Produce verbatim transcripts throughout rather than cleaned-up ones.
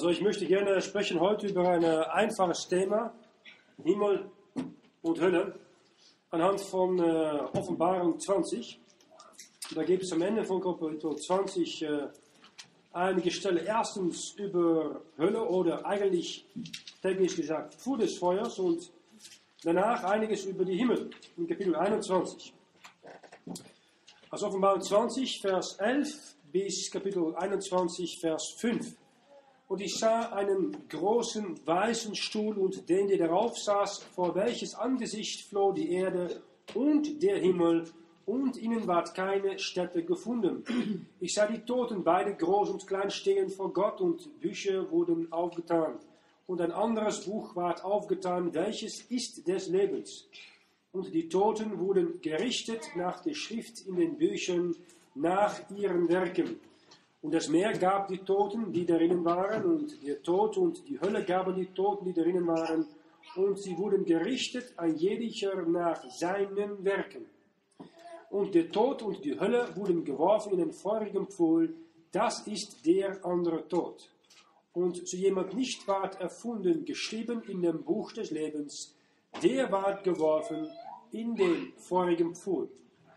Also ich möchte gerne sprechen heute über ein einfaches Thema, Himmel und Hölle, anhand von äh, Offenbarung zwanzig. Da gibt es am Ende von Kapitel zwanzig äh, einige Stellen. Erstens über Hölle oder eigentlich, technisch gesagt, Feuer des Feuers und danach einiges über die Himmel in Kapitel einundzwanzig. Also Offenbarung zwanzig, Vers elf bis Kapitel einundzwanzig, Vers fünf. Und ich sah einen großen weißen Stuhl und den, der darauf saß, vor welches Angesicht floh die Erde und der Himmel, und ihnen ward keine Stätte gefunden. Ich sah die Toten, beide groß und klein, stehen vor Gott, und Bücher wurden aufgetan. Und ein anderes Buch ward aufgetan, welches ist des Lebens. Und die Toten wurden gerichtet nach der Schrift in den Büchern, nach ihren Werken. Und das Meer gab die Toten, die darinnen waren, und der Tod und die Hölle gaben die Toten, die darinnen waren, und sie wurden gerichtet, ein jeder nach seinen Werken. Und der Tod und die Hölle wurden geworfen in den feurigen Pfuhl, das ist der andere Tod. Und so jemand nicht ward erfunden, geschrieben in dem Buch des Lebens, der ward geworfen in den feurigen Pfuhl.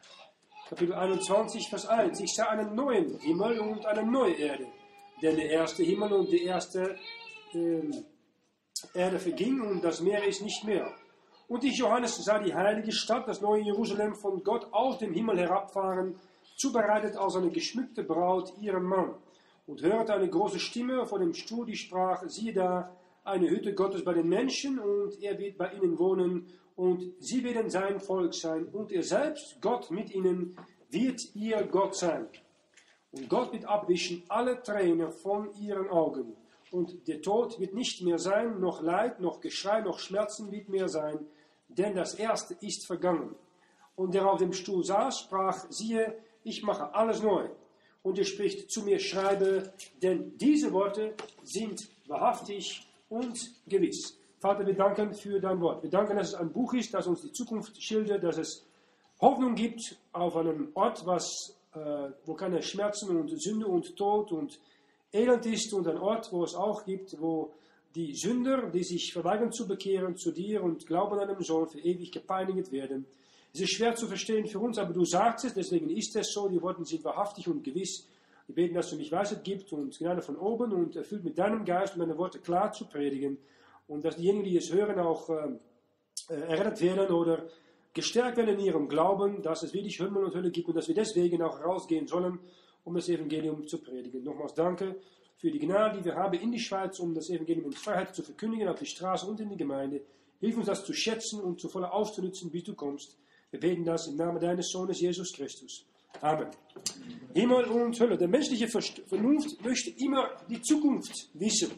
Kapitel einundzwanzig, Vers eins. Ich sah einen neuen Himmel und eine neue Erde. Denn der erste Himmel und die erste ähm, Erde verging und das Meer ist nicht mehr. Und ich, Johannes, sah die heilige Stadt, das neue Jerusalem, von Gott aus dem Himmel herabfahren, zubereitet als eine geschmückte Braut ihrem Mann. Und hörte eine große Stimme vor dem Stuhl, die sprach, siehe da, eine Hütte Gottes bei den Menschen, und er wird bei ihnen wohnen, und sie werden sein Volk sein, und er selbst, Gott mit ihnen, wird ihr Gott sein. Und Gott wird abwischen alle Tränen von ihren Augen. Und der Tod wird nicht mehr sein, noch Leid, noch Geschrei, noch Schmerzen wird mehr sein, denn das Erste ist vergangen. Und der auf dem Stuhl saß, sprach, siehe, ich mache alles neu. Und er spricht zu mir, schreibe, denn diese Worte sind wahrhaftig und gewiss. Vater, wir danken für dein Wort. Wir danken, dass es ein Buch ist, das uns die Zukunft schildert, dass es Hoffnung gibt auf einem Ort, was, äh, wo keine Schmerzen und Sünde und Tod und Elend ist, und ein Ort, wo es auch gibt, wo die Sünder, die sich verweigern zu bekehren zu dir und glauben an den Sohn, für ewig gepeinigt werden. Es ist schwer zu verstehen für uns, aber du sagst es, deswegen ist es so. Die Worte sind wahrhaftig und gewiss. Wir beten, dass du mich Weisheit gibst und Gnade von oben und erfüllt mit deinem Geist, um deine Worte klar zu predigen. Und dass diejenigen, die es hören, auch äh, errettet werden oder gestärkt werden in ihrem Glauben, dass es wirklich Himmel und Hölle gibt und dass wir deswegen auch rausgehen sollen, um das Evangelium zu predigen. Nochmals danke für die Gnade, die wir haben in die Schweiz, um das Evangelium in Freiheit zu verkündigen, auf die Straße und in die Gemeinde. Hilf uns das zu schätzen und zu voller auszunutzen, bis du kommst. Wir beten das im Namen deines Sohnes Jesus Christus. Amen. Himmel und Hölle. Der menschliche Vernunft möchte immer die Zukunft wissen.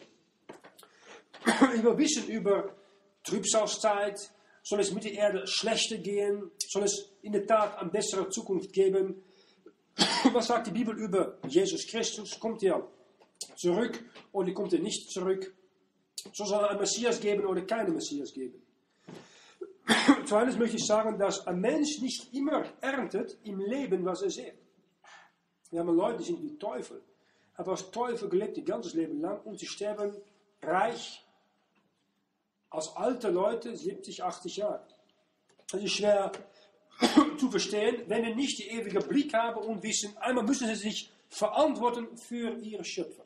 Wir wissen über Trübsalzeit, soll es mit der Erde schlechter gehen, soll es in der Tat eine bessere Zukunft geben. Was sagt die Bibel über Jesus Christus? Kommt er zurück oder kommt er nicht zurück? Soll es einen Messias geben oder keinen Messias geben? Zweitens möchte ich sagen, dass ein Mensch nicht immer erntet im Leben, was er sieht. Wir haben Leute, die sind wie Teufel. Aber als Teufel gelebt ihr ganzes Leben lang und sie sterben reich als alte Leute, siebzig, achtzig Jahre. Das ist schwer zu verstehen, wenn wir nicht den ewigen Blick haben und wissen, einmal müssen sie sich verantworten für ihre Schöpfer.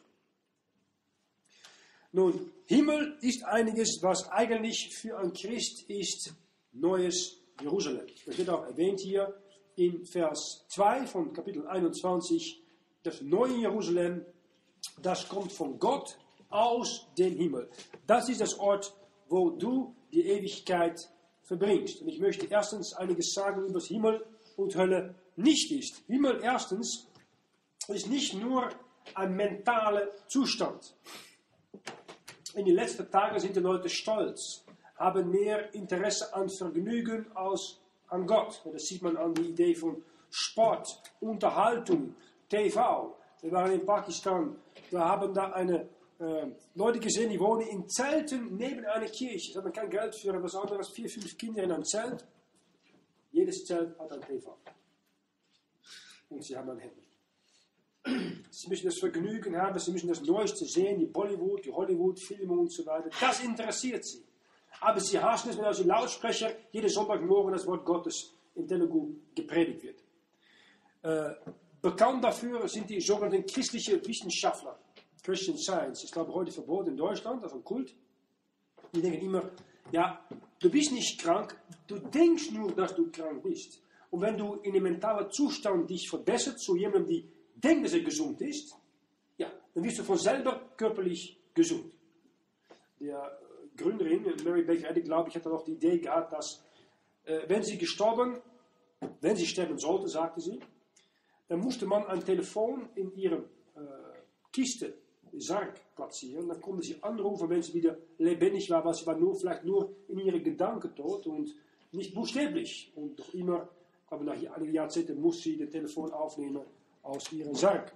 Nun, Himmel ist einiges, was eigentlich für ein Christ ist neues Jerusalem. Das wird auch erwähnt hier in Vers zwei von Kapitel einundzwanzig. Das neue Jerusalem, das kommt von Gott aus dem Himmel. Das ist das Ort, wo du die Ewigkeit verbringst. Und ich möchte erstens einiges sagen über das Himmel und Hölle nicht ist. Himmel erstens ist nicht nur ein mentaler Zustand. In den letzten Tagen sind die Leute stolz, haben mehr Interesse an Vergnügen als an Gott. Und das sieht man an die Idee von Sport, Unterhaltung, T V. Wir waren in Pakistan, wir haben da eine äh, Leute gesehen, die wohnen in Zelten neben einer Kirche. Sie haben kein Geld für etwas anderes, vier, fünf Kinder in einem Zelt. Jedes Zelt hat ein T V. Und sie haben ein Handy. Sie müssen das Vergnügen haben, sie müssen das Neueste sehen, die Bollywood, die Hollywood-Filme und so weiter. Das interessiert sie. Aber sie hassen es, wenn aus dem Lautsprecher jeden Sonntagmorgen das Wort Gottes in Telugu gepredigt wird. Äh, bekannt dafür sind die sogenannten christlichen Wissenschaftler. Christian Science ist, glaube ich, heute verboten in Deutschland, das ist ein Kult. Die denken immer, ja, du bist nicht krank, du denkst nur, dass du krank bist. Und wenn du in dem mentalen Zustand dich verbessert zu jemandem, die denkt, dass er gesund ist, ja, dann wirst du von selber körperlich gesund. Der Gründerin, Mary Baker Eddy, glaube ich, hat dann auch die Idee gehabt, dass, äh, wenn sie gestorben, wenn sie sterben sollte, sagte sie, dann musste man ein Telefon in ihre äh, Kiste, Sarg, platzieren. Dann konnte sie anrufen, wenn sie wieder lebendig war, weil sie war nur, vielleicht nur in ihre Gedanken tot und nicht buchstäblich. Und doch immer, aber nach einigen Jahrzehnten muss sie das Telefon aufnehmen aus ihrem Sarg.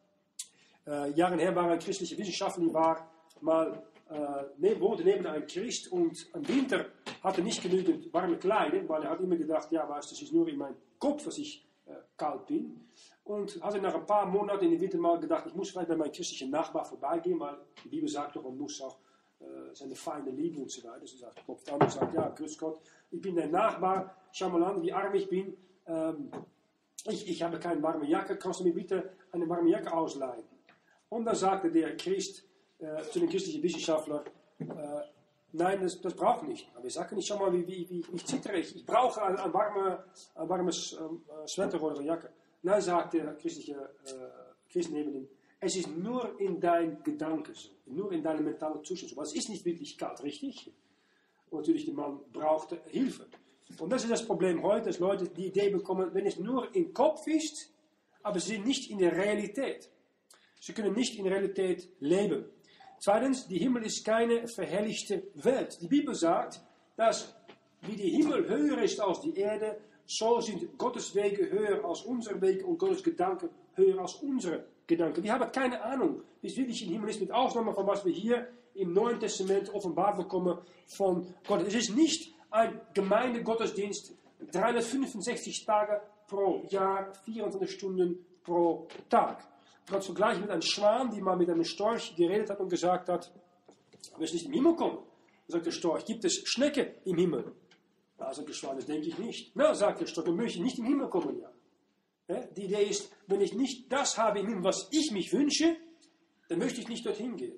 Äh, Jahre her war ein christlicher Wissenschaftler, die war mal äh, neben, wohnte neben einem Christ und im Winter hatte nicht genügend warme Kleidung, weil er hat immer gedacht, ja, weißt du, es ist nur in meinem Kopf, dass ich äh, kalt bin. Und hatte nach ein paar Monaten in den Winter mal gedacht, ich muss vielleicht bei meinem christlichen Nachbar vorbeigehen, weil die Bibel sagt doch, man muss auch äh, seine Feinde lieben und so weiter. Also er klopft an und sagt, ja, grüß Gott, ich bin dein Nachbar, schau mal an, wie arm ich bin. Ähm, ich, ich habe keine warme Jacke, kannst du mir bitte eine warme Jacke ausleihen? Und dann sagte der Christ äh, zu den christlichen Wissenschaftler, äh, nein, das, das brauche ich nicht. Aber ich sage nicht, schau mal, wie, wie, wie ich zittere. Ich, ich brauche ein, ein, warme, ein warmes ähm, Sweater oder Jacke. Nein, sagt der christliche äh, Christ neben ihm, es ist nur in deinen Gedanken so, nur in deinem mentalen Zustand so. Aber es ist nicht wirklich kalt, richtig? Und natürlich, der Mann brauchte Hilfe. Und das ist das Problem heute, dass Leute die Idee bekommen, wenn es nur im Kopf ist, aber sie sind nicht in der Realität. Sie können nicht in der Realität leben. Zweitens, die Himmel ist keine verherrlichte Welt. Die Bibel sagt, dass wie die Himmel höher ist als die Erde, so sind Gottes Wege höher als unsere Wege und Gottes Gedanken höher als unsere Gedanken. Wir haben keine Ahnung, wie es wirklich im Himmel ist, mit Ausnahme von was wir hier im Neuen Testament offenbart bekommen von Gott. Es ist nicht ein Gemeindegottesdienst, dreihundertfünfundsechzig Tage pro Jahr, vierundzwanzig Stunden pro Tag. Du kannst vergleichen mit einem Schwan, die mal mit einem Storch geredet hat und gesagt hat, du wirst nicht im Himmel kommen. Dann sagt der Storch, gibt es Schnecke im Himmel? Da sagt der Schwan, das denke ich nicht. Na, sagt der Storch, dann möchte ich nicht im Himmel kommen, ja. Ja. Die Idee ist, wenn ich nicht das habe im Himmel, was ich mich wünsche, dann möchte ich nicht dorthin gehen.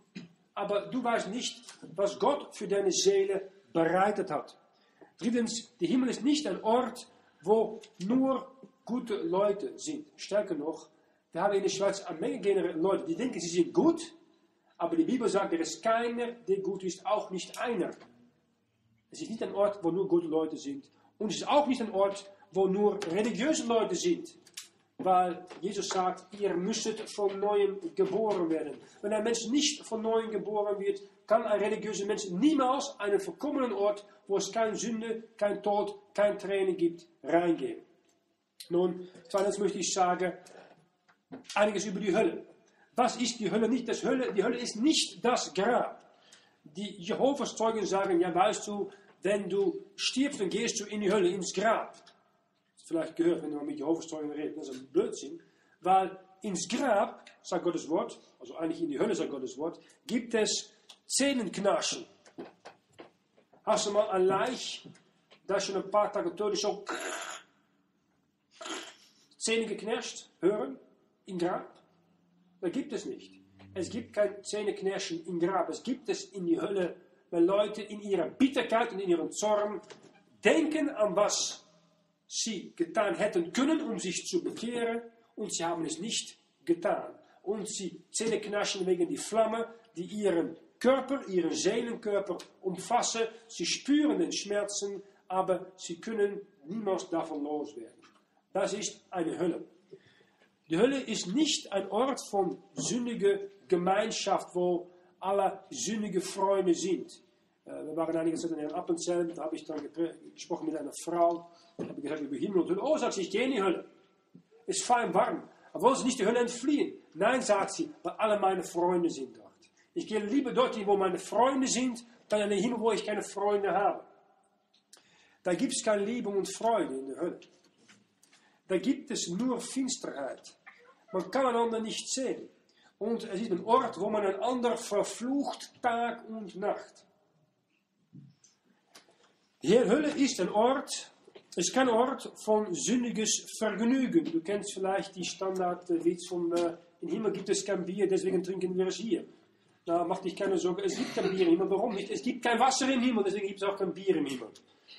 Aber du weißt nicht, was Gott für deine Seele bereitet hat. Drittens, der Himmel ist nicht ein Ort, wo nur gute Leute sind. Stärker noch, wir haben in der Schweiz eine Menge Leute, die denken, sie sind gut, aber die Bibel sagt, er ist keiner, der gut ist, auch nicht einer. Es ist nicht ein Ort, wo nur gute Leute sind. Und es ist auch nicht ein Ort, wo nur religiöse Leute sind. Weil Jesus sagt, ihr müsstet von Neuem geboren werden. Wenn ein Mensch nicht von Neuem geboren wird, kann ein religiöser Mensch niemals einen vollkommenen Ort, wo es keine Sünde, kein Tod, kein Tränen gibt, reingehen. Nun, zweitens möchte ich sagen, einiges über die Hölle. Was ist die Hölle nicht? Das Hölle, die Hölle ist nicht das Grab. Die Jehovas Zeugen sagen, ja weißt du, wenn du stirbst, dann gehst du in die Hölle, ins Grab. Vielleicht gehört, wenn du mit Jehovas Zeugen redest, das ist ein Blödsinn. Weil ins Grab, sagt Gottes Wort, also eigentlich in die Hölle, sagt Gottes Wort, gibt es Zähnenknarschen. Hast du mal ein Leich, das schon ein paar Tage tot ist, so Zähne geknirscht hören im Grab? Das gibt es nicht. Es gibt kein Zähneknirschen im Grab. Es gibt es in die Hölle, wenn Leute in ihrer Bitterkeit und in ihrem Zorn denken an was sie getan hätten können, um sich zu bekehren, und sie haben es nicht getan. Und sie Zähneknirschen wegen die Flamme, die ihren Körper, ihren Seelenkörper umfassen. Sie spüren den Schmerzen, aber sie können niemals davon loswerden. Das ist eine Hölle. Die Hölle ist nicht ein Ort von sündiger Gemeinschaft, wo alle sündige Freunde sind. Äh, wir waren einige Zeit in Appenzell, da habe ich dann gesprochen mit einer Frau, habe ich gesagt über Himmel und Hölle. Oh, sagt sie, ich gehe in die Hölle. Es ist fein warm. Aber wollen Sie nicht die Hölle entfliehen? Nein, sagt sie, weil alle meine Freunde sind dort. Ich gehe lieber dorthin, wo meine Freunde sind, dann in den Himmel, wo ich keine Freunde habe. Da gibt es keine Liebe und Freude in der Hölle. Da gibt es nur Finsterheit. man kann einander nicht sehen. Und es ist ein Ort, wo man einander verflucht, Tag und Nacht. Die Hölle ist ein Ort, es ist kein Ort von sündiges Vergnügen. Du kennst vielleicht die Standardwitz von, äh, im Himmel gibt es kein Bier, deswegen trinken wir es hier. Na, mach dich keine Sorge, es gibt kein Bier im Himmel. Warum nicht? Es gibt kein Wasser im Himmel, deswegen gibt es auch kein Bier im Himmel.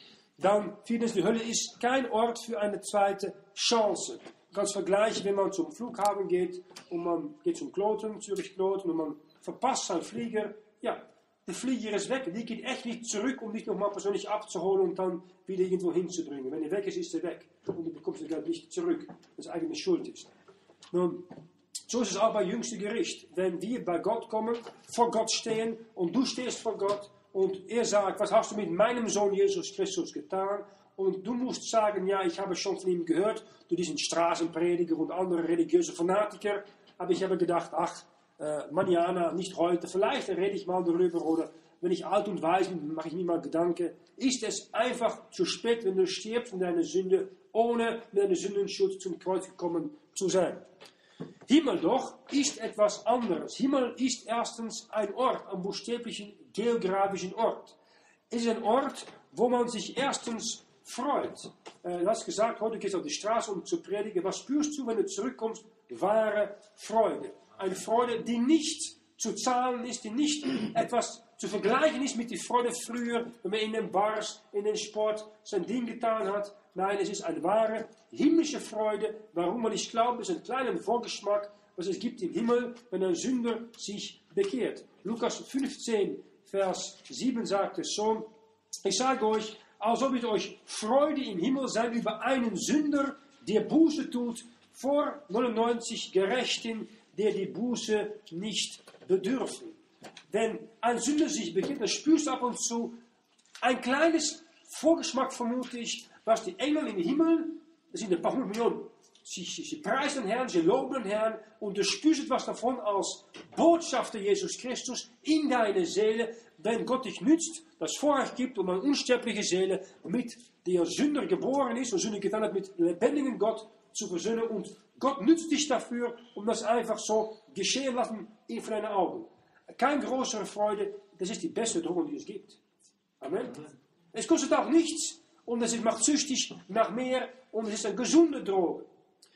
Dann, viertens, die Hölle ist kein Ort für eine zweite Chance. Du kannst vergleichen, wenn man zum Flughafen geht und man geht zum Kloten, Zürich-Kloten, und man verpasst seinen Flieger. Ja, der Flieger ist weg. Die geht echt nicht zurück, um dich nochmal persönlich abzuholen und dann wieder irgendwo hinzubringen. Wenn er weg ist, ist er weg. Und du bekommst das Geld nicht zurück, was eigentlich schuld ist. Nun, so ist es auch bei jüngstem Gericht. Wenn wir bei Gott kommen, vor Gott stehen und du stehst vor Gott und er sagt, was hast du mit meinem Sohn Jesus Christus getan? Und du musst sagen, ja, ich habe schon von ihm gehört, durch diesen Straßenprediger und andere religiöse Fanatiker. Aber ich habe gedacht, ach, äh, manana, nicht heute, vielleicht rede ich mal darüber oder wenn ich alt und weise bin, mache ich mir mal Gedanken. Ist es einfach zu spät, wenn du stirbst in deiner Sünde, ohne mit deinem Sündenschutz zum Kreuz gekommen zu sein? Himmel doch ist etwas anderes. Himmel ist erstens ein Ort, ein buchstäblichen geografischen Ort. Es ist ein Ort, wo man sich erstens freut. Äh, du hast gesagt, heute gehst du auf die Straße, um zu predigen. Was spürst du, wenn du zurückkommst? Wahre Freude. Eine Freude, die nicht zu zahlen ist, die nicht etwas zu vergleichen ist mit der Freude früher, wenn man in den Bars, in den Sport sein Ding getan hat. Nein, es ist eine wahre himmlische Freude. Warum man nicht glaubt, es ist ein kleiner Vorgeschmack, was es gibt im Himmel, wenn ein Sünder sich bekehrt. Lukas fünfzehn, Vers sieben sagt es so, ich sage euch, als ob es euch Freude im Himmel sein über einen Sünder, der Buße tut, vor neunundneunzig Gerechten, der die Buße nicht bedürfen. Wenn ein Sünder sich bekehrt, dann spürst du ab und zu ein kleines Vorgeschmack, vermute ich, was die Engel im Himmel, das sind ein paar hundert Millionen, sie, sie, sie preisen den Herrn, sie loben den Herrn und du spürst etwas davon als Botschafter Jesus Christus in deine Seele, wenn Gott dich nützt, das Vorrecht gibt, um eine unsterbliche Seele, mit der Sünder geboren ist und Sünde getan hat, mit lebendigen Gott zu versöhnen und Gott nützt dich dafür, um das einfach so geschehen lassen vor deinen Augen. Keine größere Freude, das ist die beste Droge, die es gibt. Amen. Es kostet auch nichts und es macht süchtig nach mehr und es ist eine gesunde Droge.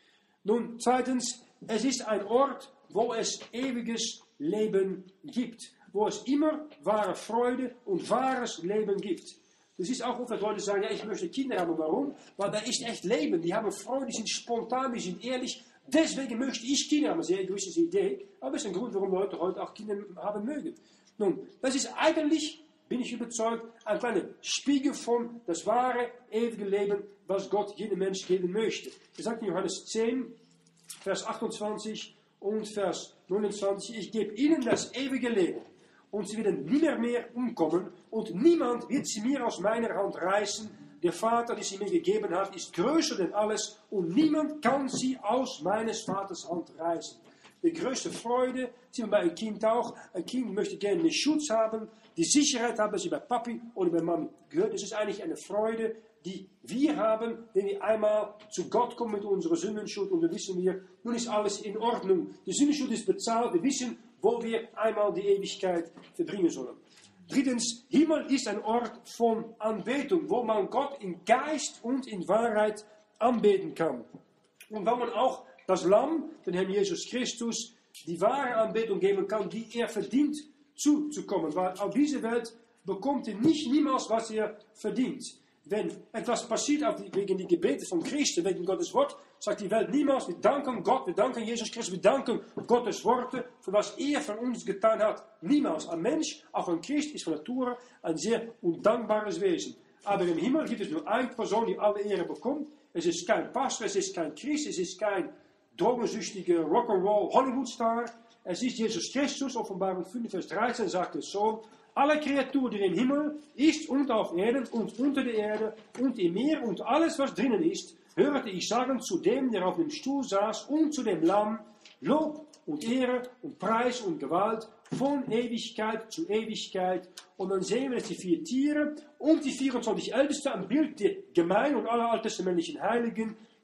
Nun, zweitens, es ist ein Ort, wo es ewiges Leben gibt. Wo es immer wahre Freude und wahres Leben gibt. Das ist auch oft, dass Leute sagen, ja, ich möchte Kinder haben. Warum? Weil da ist echt Leben. Die haben Freude, die sind spontan, die sind ehrlich. Deswegen möchte ich Kinder haben. Das ist eine egoistische Idee. Aber es ist ein Grund, warum Leute heute auch Kinder haben mögen. Nun, das ist eigentlich, bin ich überzeugt, ein kleiner Spiegel von das wahre, ewige Leben, was Gott jedem Mensch geben möchte. Er sagt in Johannes zehn, Vers achtundzwanzig und Vers neunundzwanzig, ich gebe ihnen das ewige Leben. Und sie werden nimmer mehr umkommen und niemand wird sie mir aus meiner Hand reißen. Der Vater, der sie mir gegeben hat, ist größer denn alles und niemand kann sie aus meines Vaters Hand reißen. Die größte Freude sieht man bei einem Kind auch. Ein Kind möchte gerne den Schutz haben, die Sicherheit haben, dass sie bei Papi oder bei Mami gehört. Das ist eigentlich eine Freude, die wir haben, wenn wir einmal zu Gott kommen mit unserer Sündenschuld und dann wissen wir, nun ist alles in Ordnung. Die Sündenschuld ist bezahlt, wir wissen, wo wir einmal die Ewigkeit verbringen sollen. Drittens, Himmel ist ein Ort von Anbetung, wo man Gott in Geist und in Wahrheit anbeten kann. Und wo man auch das Lamm, den Herrn Jesus Christus, die wahre Anbetung geben kann, die er verdient zuzukommen. Weil auf dieser Welt bekommt er nicht niemals, was er verdient. Wenn etwas passiert auf die, wegen die Gebete von Christen, wegen Gottes Wort, sagt die Welt niemals, wir danken Gott, wir danken Jesus Christus, wir danken Gottes Worte, für was er für uns getan hat. Niemals. Ein Mensch, auch ein Christ, ist von Natur ein sehr undankbares Wesen. Aber im Himmel gibt es nur eine Person, die alle Ehre bekommt. Es ist kein Pastor, es ist kein Christ, es ist kein drogensüchtiger Rock'n'Roll Hollywoodstar. Es ist Jesus Christus, Offenbarung fünf, Vers dreizehn sagt es so, alle Kreaturen, die im Himmel ist und auf Erden und unter der Erde und im Meer und alles, was drinnen ist, hörte ich sagen zu dem, der auf dem Stuhl saß und zu dem Lamm, Lob und Ehre und Preis und Gewalt von Ewigkeit zu Ewigkeit. Und dann sehen wir jetzt die vier Tiere und die vierundzwanzig Ältesten, ein Bild der Gemeinde und aller alttestamentlichen Heiligen,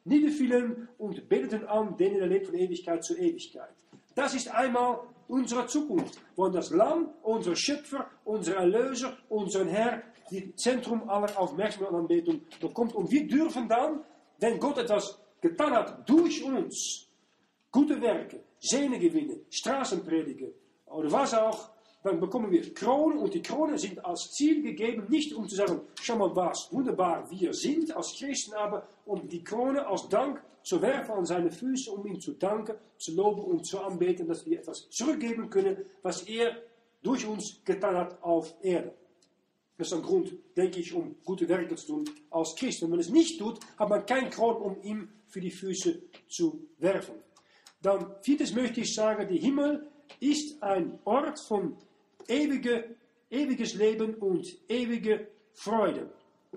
niederfielen und beteten an, denen er lebt von Ewigkeit zu Ewigkeit. Das ist einmal unsere Zukunft, wo das Lamm, unser Schöpfer, unser Erlöser, unser Herr, die Zentrum aller Aufmerksamkeit und Anbetung bekommt. Und wir dürfen dann, wenn Gott etwas getan hat durch uns, gute Werke, Sehne gewinnen, Straßen predigen oder was auch, dann bekommen wir Kronen und die Kronen sind als Ziel gegeben, nicht um zu sagen, schau mal was wunderbar wir sind als Christen, aber um die Krone als Dank zu werfen an seine Füße, um ihm zu danken, zu loben und zu anbeten, dass wir etwas zurückgeben können, was er durch uns getan hat auf Erde. Das ist ein Grund, denke ich, um gute Werke zu tun als Christ. Wenn man es nicht tut, hat man keinen Kron, um ihm für die Füße zu werfen. Dann viertes möchte ich sagen, der Himmel ist ein Ort von ewige, ewiges Leben und ewige Freude.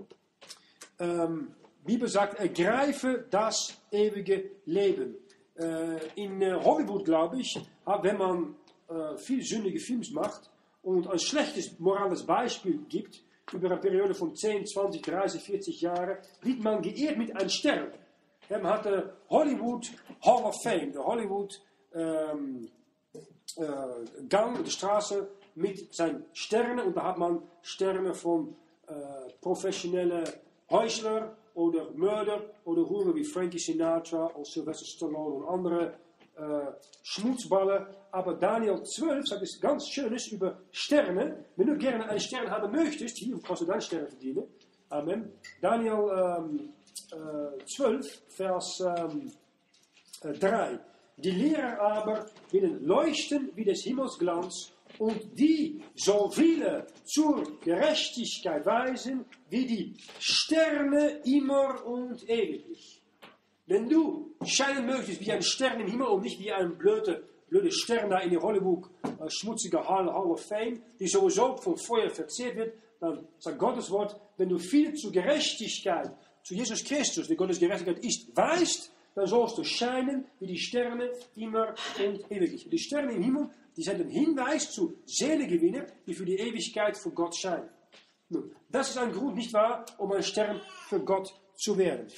Ähm, die Bibel sagt, ergreife das ewige Leben. Äh, in äh, Hollywood, glaube ich, wenn man äh, viel sündige Filme macht und ein schlechtes moralisches Beispiel gibt, über eine Periode von zehn, zwanzig, dreißig, vierzig Jahren, wird man geehrt mit einem Stern. Ja, man hat äh, Hollywood Hall of Fame, der Hollywood ähm, äh, Gang, die Straße mit seinen Sternen, und da hat man Sterne von äh, professionellen Heuchler oder Mörder oder Huren wie Frankie Sinatra oder Sylvester Stallone und andere äh, Schmutzballen. Aber Daniel zwölf sagt es ganz Schönes über Sterne. Wenn du gerne einen Stern haben möchtest, hier kannst du deinen Stern verdienen. Amen. Daniel ähm, äh, zwölf, Vers ähm, äh, drei. Die Lehrer aber werden leuchten wie des Himmels Glanz, und die soll viele zur Gerechtigkeit weisen, wie die Sterne immer und ewiglich. Wenn du scheinen möchtest wie ein Stern im Himmel und nicht wie ein blöder blöde Stern da in die Hollywood äh, schmutzige Hall, Hall of Fame, die sowieso vom Feuer verzehrt wird, dann sagt Gottes Wort, wenn du viel zur Gerechtigkeit, zu Jesus Christus, der Gottes Gerechtigkeit ist, weißt, dann sollst du scheinen wie die Sterne immer und ewiglich. Die Sterne im Himmel, die sind ein Hinweis zu Seelengewinner, die für die Ewigkeit für Gott scheinen. Nun, das ist ein Grund, nicht wahr, um ein Stern für Gott zu werden.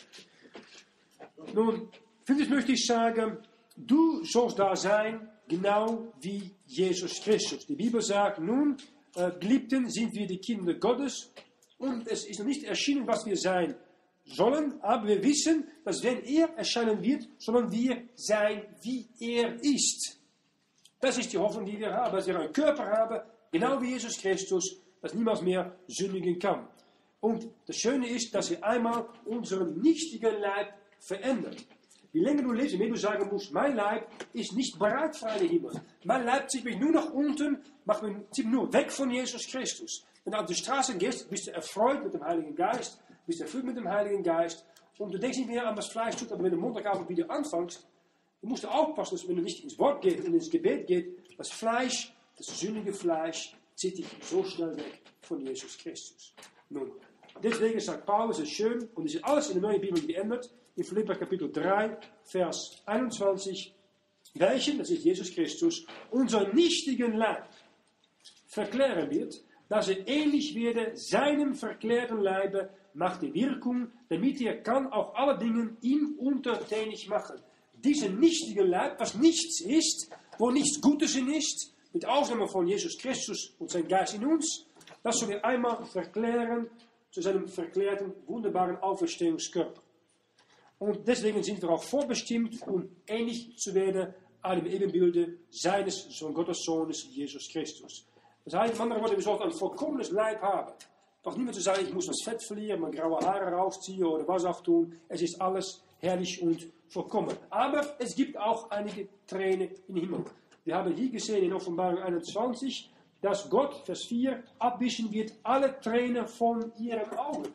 Nun, fünftens möchte ich sagen, du sollst da sein, genau wie Jesus Christus. Die Bibel sagt, nun, äh, Geliebten, sind wir die Kinder Gottes, und es ist noch nicht erschienen, was wir sein sollen, aber wir wissen, dass wenn er erscheinen wird, sollen wir sein, wie er ist. Das ist die Hoffnung, die wir haben, dass wir einen Körper haben, genau wie Jesus Christus, das niemals mehr sündigen kann. Und das Schöne ist, dass er einmal unseren nichtigen Leib verändert. Wie länger du lebst, wenn du sagen musst, mein Leib ist nicht bereit für einen Himmel. Mein Leib zieht mich nur nach unten, macht mich, zieht mich nur weg von Jesus Christus. Wenn du auf die Straße gehst, bist du erfreut mit dem Heiligen Geist, bist erfüllt mit dem Heiligen Geist, und du denkst nicht mehr an was Fleisch tut, aber wenn du Montagabend wieder anfängst, du musst aufpassen, dass wenn du nicht ins Wort gehst und ins Gebet gehst, das Fleisch, das sündige Fleisch, zieht dich so schnell weg von Jesus Christus. Nun, deswegen sagt Paulus, es ist schön, und es ist alles in der neuen Bibel geändert, in Philipper Kapitel drei, Vers einundzwanzig, welchen, das ist Jesus Christus, unseren nichtigen Leib verklären wird, dass er ähnlich werde seinem verklärten Leibe nach der Wirkung, damit er kann auch alle Dinge ihm untertänig machen. Diesen nichtigen Leib, was nichts ist, wo nichts Gutes in ist, mit Ausnahme von Jesus Christus und sein Geist in uns, das soll er einmal verklären zu seinem verklärten, wunderbaren Auferstehungskörper. Und deswegen sind wir auch vorbestimmt, um ähnlich zu werden an dem Ebenbilde seines Sohn Gottes Sohnes, Jesus Christus. Das heißt, in anderen Worten, wir sollten ein vollkommenes Leib haben. Doch niemand zu sagen, ich muss das Fett verlieren, meine graue Haare rausziehen oder was auch tun. Es ist alles herrlich und vollkommen. Aber es gibt auch einige Tränen im Himmel. Wir haben hier gesehen in Offenbarung einundzwanzig, dass Gott, Vers vier, abwischen wird alle Tränen von ihren Augen.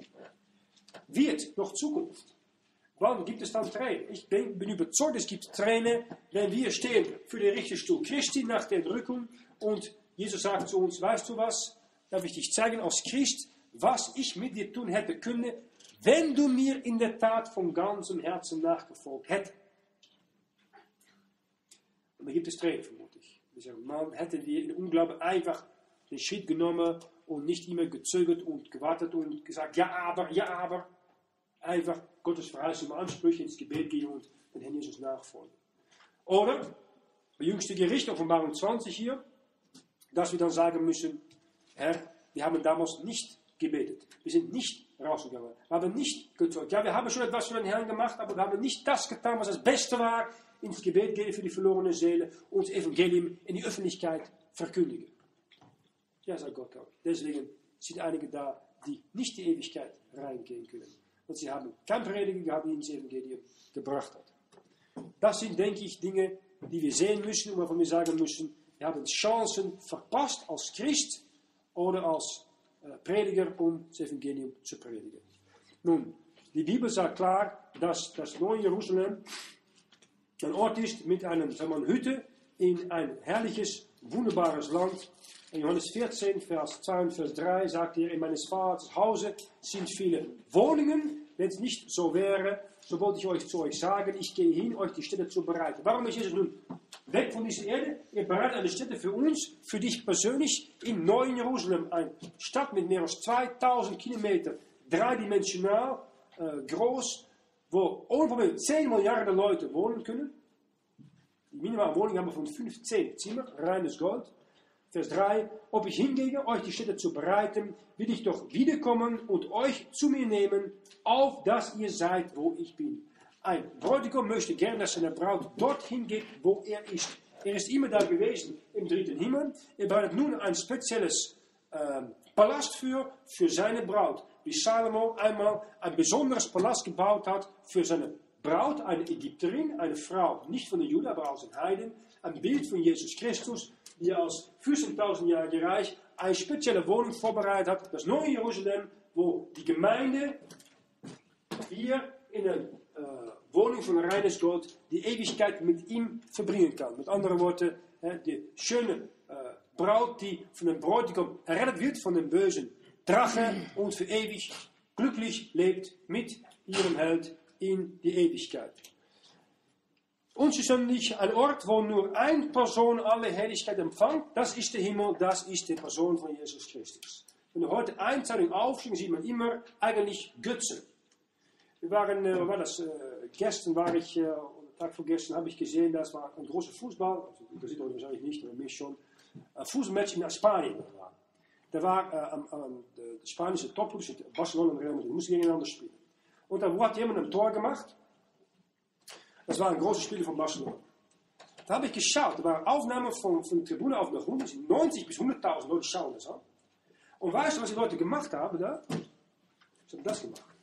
Wird noch Zukunft. Wann gibt es dann Tränen? Ich bin, bin überzeugt, es gibt Tränen, wenn wir stehen für den Richterstuhl Christi nach der Entrückung und Jesus sagt zu uns, weißt du was, darf ich dich zeigen als Christ, was ich mit dir tun hätte können, wenn du mir in der Tat von ganzem Herzen nachgefolgt hättest. Und da gibt es Tränen, vermute ich. Wir sagen, man, hätten wir in Unglauben einfach den Schritt genommen und nicht immer gezögert und gewartet und gesagt, ja aber, ja aber. einfach Gottes verheißene Ansprüche ins Gebet gehen und den Herrn Jesus nachfolgen. Oder, das jüngste Gericht, Offenbarung zwanzig hier, dass wir dann sagen müssen, Herr, wir haben damals nicht gebetet. Wir sind nicht rausgegangen. Wir haben nicht gezeugt. Ja, wir haben schon etwas für den Herrn gemacht, aber wir haben nicht das getan, was das Beste war, ins Gebet gehen für die verlorene Seele und das Evangelium in die Öffentlichkeit verkündigen. Ja, sagt Gott auch. Deswegen sind einige da, die nicht die Ewigkeit reingehen können. Und sie haben keinen Prediger gehabt, der ins Evangelium gebracht hat. Das sind, denke ich, Dinge, die wir sehen müssen und wovon wir sagen müssen, wir haben Chancen verpasst als Christ oder als äh, Prediger, um das Evangelium zu predigen. Nun, die Bibel sagt klar, dass das neue Jerusalem ein Ort ist mit einer, sagen wir mal, Hütte in ein herrliches, wunderbares Land. In Johannes vierzehn, Vers zwei und Vers drei sagt er, in meines Vaters Hause sind viele Wohnungen. Wenn es nicht so wäre, so wollte ich euch zu euch sagen, ich gehe hin, euch die Städte zu bereiten. Warum ist Jesus nun weg von dieser Erde? Er bereitet eine Stätte für uns, für dich persönlich, in Neuen Jerusalem. Eine Stadt mit mehr als zweitausend Kilometer, dreidimensional, äh, groß, wo ohne Probleme zehn Milliarden Leute wohnen können. Die minimale Wohnung haben wir von fünfzehn Zimmer, reines Gold. Vers drei, ob ich hingehe, euch die Städte zu bereiten, will ich doch wiederkommen und euch zu mir nehmen, auf dass ihr seid, wo ich bin. Ein Bräutigam möchte gerne, dass seine Braut dorthin geht, wo er ist. Er ist immer da gewesen, im dritten Himmel. Er bereitet nun ein spezielles äh, Palast für, für seine Braut. Wie Salomo einmal ein besonderes Palast gebaut hat für seine Braut, eine Ägypterin, eine Frau, nicht von den Juden, aber aus den Heiden. Ein Bild von Jesus Christus, die als vierzehntausendjährige Reich eine spezielle Wohnung vorbereitet hat, das neue Jerusalem, wo die Gemeinde hier in einer äh, Wohnung von reines Gold die Ewigkeit mit ihm verbringen kann. Mit anderen Worten, äh, die schöne äh, Braut, die von dem Bräutigam errettet wird von dem bösen Drache und für ewig glücklich lebt mit ihrem Held in die Ewigkeit. Unzuständig ein Ort, wo nur eine Person alle Herrlichkeit empfängt, das ist der Himmel, das ist die Person von Jesus Christus. Wenn wir heute Einzeitung aufstehen, sieht man immer eigentlich Götzen. Wir waren, äh, war das, äh, gestern war ich, äh, Tag vor gestern habe ich gesehen, das war ein großer Fußball, also, das sieht man wahrscheinlich nicht, aber mich schon, ein Fußballmatch in Spanien. War. Da war äh, am, am, der spanische Topclub, Barcelona und Real Madrid, die mussten gegeneinander spielen. Und da hat jemand ein Tor gemacht. Das war ein großes Spiel von Barcelona. Da habe ich geschaut, da waren Aufnahmen von, von der Tribüne auf der Grund, neunzig bis hunderttausend Leute schauen das an. Und weißt du, was die Leute gemacht haben da? Sie haben das gemacht.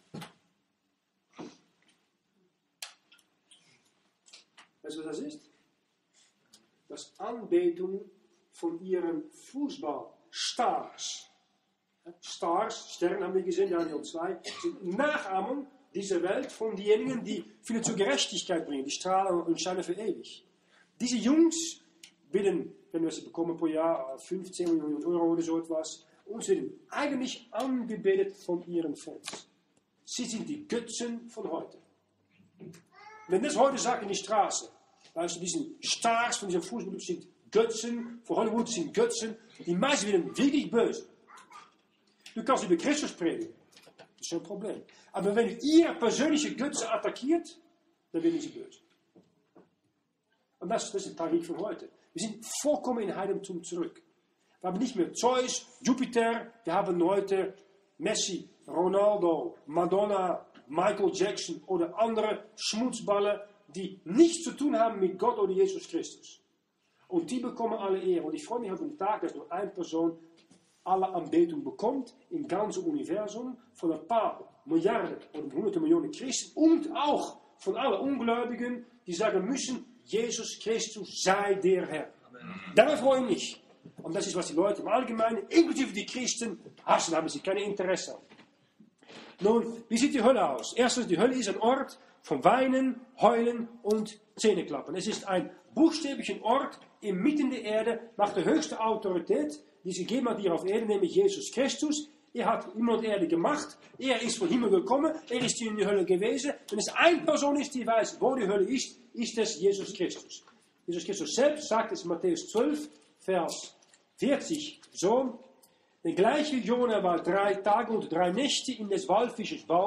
Weißt du, was das ist? Das ist Anbetung von ihren Fußballstars. Stars, Sterne haben wir gesehen, Daniel zwei, sind Nachahmung dieser Welt von denjenigen, die viele zur Gerechtigkeit bringen, die strahlen und scheinen für ewig. Diese Jungs werden, wenn wir sie bekommen pro Jahr, fünfzehn Millionen Euro oder so etwas, und sie werden eigentlich angebetet von ihren Fans. Sie sind die Götzen von heute. Wenn das heute sagt in die Straße, weißt du, diese Stars von diesem Fußball sind Götzen, von Hollywood sind Götzen, die meisten werden wirklich böse. Du kannst über Christus predigen. Das ist ein Problem. Aber wenn du ihre persönliche Götze attackiert, dann werden sie böse. Und das, das ist die Tragik von heute. Wir sind vollkommen in Heidentum zurück. Wir haben nicht mehr Zeus, Jupiter, wir haben heute Messi, Ronaldo, Madonna, Michael Jackson oder andere Schmutzballen, die nichts zu tun haben mit Gott oder Jesus Christus. Und die bekommen alle Ehre. Und ich freue mich auf den Tag, dass nur eine Person alle Anbetung bekommt im ganzen Universum von ein paar Milliarden oder hunderte Millionen Christen und auch von allen Ungläubigen, die sagen müssen, Jesus Christus sei der Herr. Darauf freue ich mich. Und das ist, was die Leute im Allgemeinen, inklusive die Christen, hassen, haben sie keine Interesse an. Nun, wie sieht die Hölle aus? Erstens, die Hölle ist ein Ort von Weinen, Heulen und Zähneklappen. Es ist ein buchstäblicher Ort inmitten der Erde nach der höchsten Autorität, die es gegeben hat hier auf Erde, nämlich Jesus Christus. Er hat Himmel und Erde gemacht. Er ist vom Himmel gekommen. Er ist hier in die Hölle gewesen. Wenn es eine Person ist, die weiß, wo die Hölle ist, ist es Jesus Christus. Jesus Christus selbst sagt es in Matthäus zwölf, Vers vierzig so. Der gleiche Jona war drei Tage und drei Nächte in des Walfisches Bauch.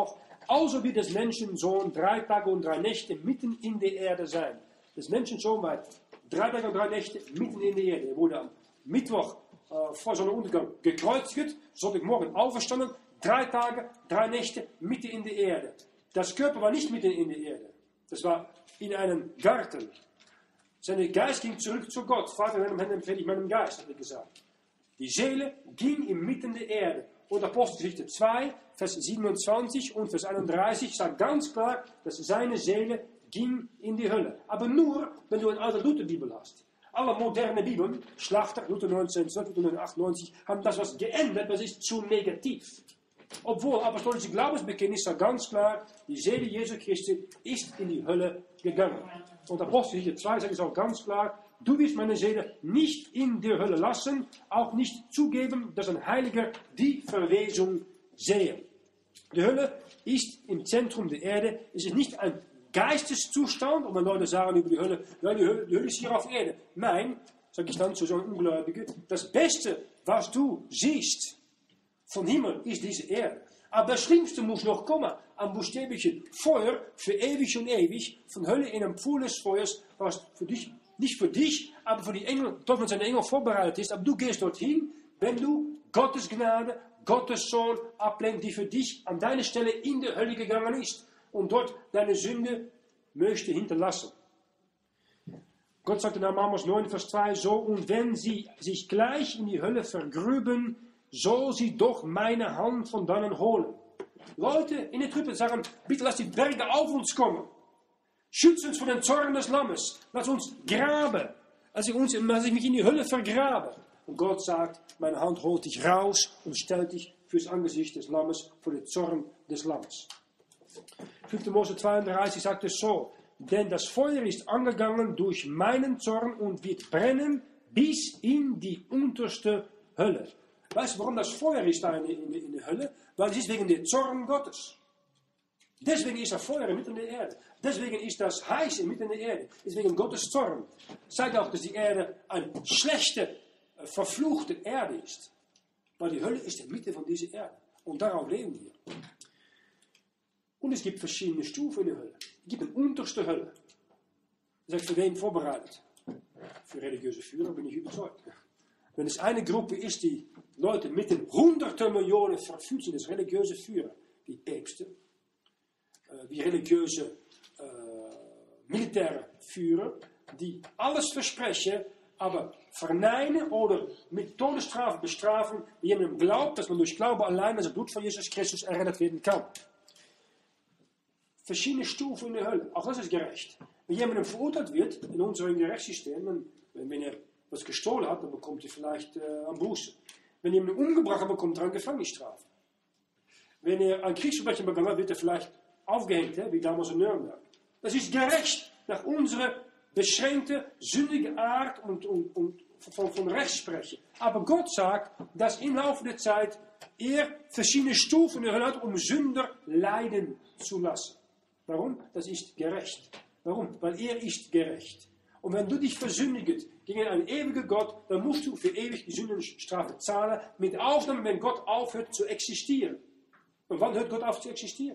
Also wird des Menschensohn drei Tage und drei Nächte mitten in der Erde sein. Des Menschensohn war drei Tage und drei Nächte mitten in der Erde. Er wurde am Mittwoch äh, vor Sonnenuntergang gekreuzigt, Sonntagmorgen auferstanden, drei Tage, drei Nächte mitten in der Erde. Das Körper war nicht mitten in der Erde. Das war in einem Garten. Sein Geist ging zurück zu Gott. Vater, in meinem empfehle ich meinen Geist, hat er gesagt. Die Seele ging inmitten der Erde. Und Apostelgeschichte zwei, Vers siebenundzwanzig und Vers einunddreißig sagt ganz klar, dass seine Seele ging in die Hölle. Aber nur, wenn du eine alte Lutherbibel hast. Alle moderne Bibeln, Schlachter, Luther neunzehnhundertzwölf, Luther neunzehnhundertachtundneunzig, haben das was geändert, das ist zu negativ. Obwohl apostolische Glaubensbekenntnis sagt ganz klar, die Seele Jesu Christi ist in die Hölle gegangen. Und Apostelgeschichte zwei sagt es auch ganz klar, du wirst meine Seele nicht in der Hölle lassen, auch nicht zugeben, dass ein Heiliger die Verwesung sehe. Die Hölle ist im Zentrum der Erde, es ist nicht ein Geisteszustand, und wenn Leute sagen über die Hölle, ja, die Hölle, die Hölle ist hier auf Erde. Nein, sage ich dann zu so einem Ungläubigen, das Beste, was du siehst von Himmel, ist diese Erde. Aber das Schlimmste muss noch kommen, ein buchstäblichen Feuer für ewig und ewig, von Hölle in einem Pfuhl des Feuers, was für dich, nicht für dich, aber für die Engel, dort mit seinen Engel vorbereitet ist. Aber du gehst dorthin, wenn du Gottes Gnade, Gottes Sohn ablehnst, die für dich an deine Stelle in die Hölle gegangen ist und dort deine Sünde möchte hinterlassen. Gott sagt in Amos neun, Vers zwei so, und wenn sie sich gleich in die Hölle vergrüben, soll sie doch meine Hand von dannen holen. Leute in der Truppe sagen, bitte lass die Berge auf uns kommen. Schütze uns vor den Zorn des Lammes. Lass uns graben, als ich, uns, als ich mich in die Hölle vergrabe. Und Gott sagt, meine Hand holt dich raus und stellt dich fürs Angesicht des Lammes, vor den Zorn des Lammes. fünfter Mose zweiunddreißig sagt es so, denn das Feuer ist angegangen durch meinen Zorn und wird brennen bis in die unterste Hölle. Weißt du, warum das Feuer ist da in, in, in der Hölle? Weil es ist wegen der Zorn Gottes. Deswegen ist das Feuer mitten in der Erde. Deswegen ist das heiß mitten in der Erde. Es ist wegen Gottes Zorn. Es zeigt auch, dass die Erde eine schlechte, verfluchte Erde ist. Weil die Hölle ist in der Mitte von dieser Erde. Und darauf leben wir. Und es gibt verschiedene Stufen in der Hölle. Es gibt eine unterste Hölle. Das ist für wen vorbereitet? Für religiöse Führer bin ich überzeugt. Wenn es eine Gruppe ist, die Leute mit den hunderten Millionen verfügt sind, das religiöse Führer, wie Päpste, äh, wie religiöse äh, militäre Führer, die alles versprechen, aber verneinen oder mit Todesstrafe bestrafen, wie jemandem glaubt, dass man durch Glaube allein das Blut von Jesus Christus errettet werden kann. Verschiedene Stufen in der Hölle, auch das ist gerecht. Wenn jemandem verurteilt wird, in unserem Rechtssystem, dann, wenn er was gestohlen hat, dann bekommt er vielleicht äh, am Buße. Wenn jemand umgebracht hat, bekommt er eine Gefängnisstrafe. Wenn er ein Kriegsverbrechen begangen hat, wird er vielleicht aufgehängt, he, wie damals in Nürnberg. Das ist gerecht nach unserer beschränkten, sündigen Art und, und, und von, von Rechtsprechen. Aber Gott sagt, dass im Laufe der Zeit er verschiedene Stufen hat, um Sünder leiden zu lassen. Warum? Das ist gerecht. Warum? Weil er ist gerecht. Und wenn du dich versündigst gegen einen ewigen Gott, dann musst du für ewig die Sündenstrafe zahlen, mit Ausnahme, wenn Gott aufhört zu existieren. Und wann hört Gott auf zu existieren?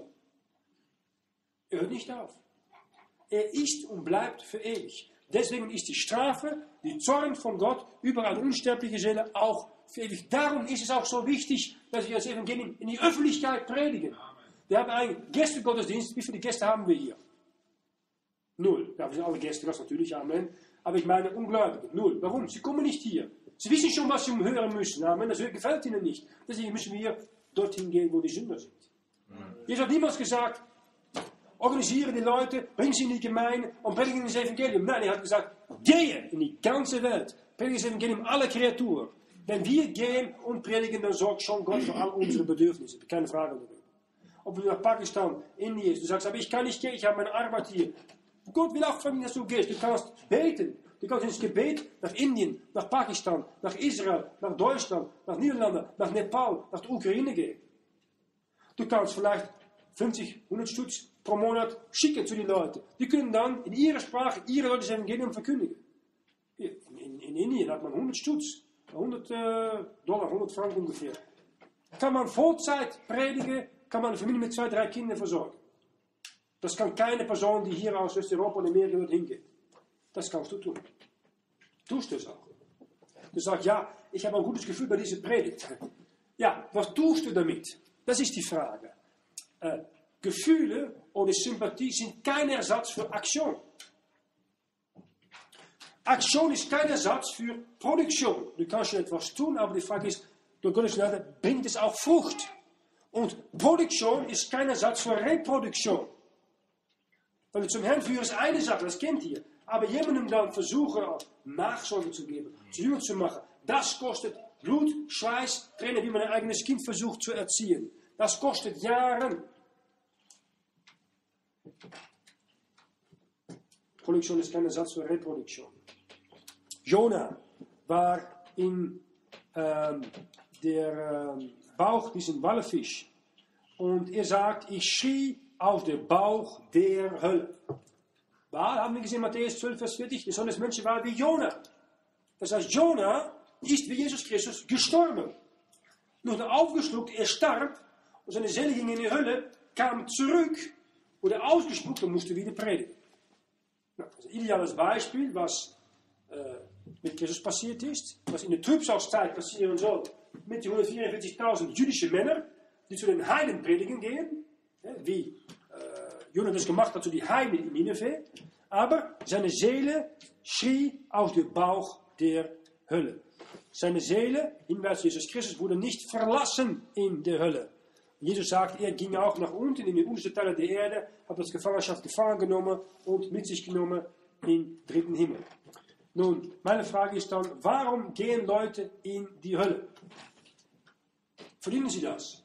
Er hört nicht auf. Er ist und bleibt für ewig. Deswegen ist die Strafe, die Zorn von Gott über eine unsterbliche Seele auch für ewig. Darum ist es auch so wichtig, dass wir das Evangelium in die Öffentlichkeit predigen. Wir haben einen Gästegottesdienst. Wie viele Gäste haben wir hier? Null. Ja, wir sind alle Gäste, das natürlich, Amen. Aber ich meine Ungläubige. Null. Warum? Sie kommen nicht hier. Sie wissen schon, was sie hören müssen. Amen. Das gefällt ihnen nicht. Deswegen müssen wir dorthin gehen, wo die Sünder sind. Jesus hat niemals gesagt, organisiere die Leute, bring sie in die Gemeinde und predige das Evangelium. Nein, er hat gesagt, gehe in die ganze Welt. Predige das Evangelium alle Kreaturen. Wenn wir gehen und predigen, dann sorgt schon Gott für all unsere Bedürfnisse. Keine Frage darüber. Ob du nach Pakistan, Indien, du sagst, aber ich kann nicht gehen, ich habe meine Arbeit hier. Gott will auch von dir, dass du gehst. Du kannst beten. Du kannst ins Gebet nach Indien, nach Pakistan, nach Israel, nach Deutschland, nach Niederlanden, nach Nepal, nach der Ukraine gehen. Du kannst vielleicht fünfzig, hundert Stutz pro Monat schicken zu den Leuten. Die können dann in ihrer Sprache ihre Leute das Evangelium verkündigen. In, in, in Indien hat man hundert Stutz, hundert Dollar, hundert Franken ungefähr. Kann man Vollzeit predigen kann man eine Familie mit zwei, drei Kindern versorgen. Das kann keine Person, die hier aus Westeuropa oder Amerika wird hingehen. Das kannst du tun. Tust du es auch. Du sagst, ja, ich habe ein gutes Gefühl bei dieser Predigt. Ja, was tust du damit? Das ist die Frage. Äh, Gefühle oder Sympathie sind kein Ersatz für Aktion. Aktion ist kein Ersatz für Produktion. Du kannst schon etwas tun, aber die Frage ist, durch Gottes Gnade bringt es auch Frucht. Und Produktion ist kein Ersatz für Reproduktion. Wenn du zum Herrn führst, ist eine Sache, das kennt ihr. Aber jemandem dann versuchen, Nachsorge zu geben, zu jünger zu machen, das kostet Blut, Schweiß, Tränen, wie man ein eigenes Kind versucht zu erziehen. Das kostet Jahre. Produktion ist kein Ersatz für Reproduktion. Jona war in ähm, der ähm, Bauch diesen Wallenfisch und er sagt, ich schrie auf den Bauch der Hölle. Da haben wir gesehen, Matthäus zwölf, Vers vierzig, die Sohn des Menschen war wie Jona. Das heißt, Jona ist wie Jesus Christus gestorben. Nur aufgeschluckt, er starb und seine Seele ging in die Hölle, kam zurück, wurde ausgespuckt und musste wieder predigen. Nou, das ist ein ideales Beispiel, was äh, mit Jesus passiert ist, was in der Trübsalzeit passieren soll, mit den hundertvierundvierzigtausend jüdischen Männern, die zu den Heiden predigen gehen, ja, wie äh, Jona das gemacht hat zu den Heiden in Nineveh, aber seine Seele schrie aus dem Bauch der Hölle. Seine Seele, Hinweis Jesus Christus, wurde nicht verlassen in der Hölle. Jesus sagt, er ging auch nach unten in die unterste Teile der Erde, hat das Gefangenschaft gefangen genommen und mit sich genommen in den dritten Himmel. Nun, meine Frage ist dann, warum gehen Leute in die Hölle? Verdienen sie das?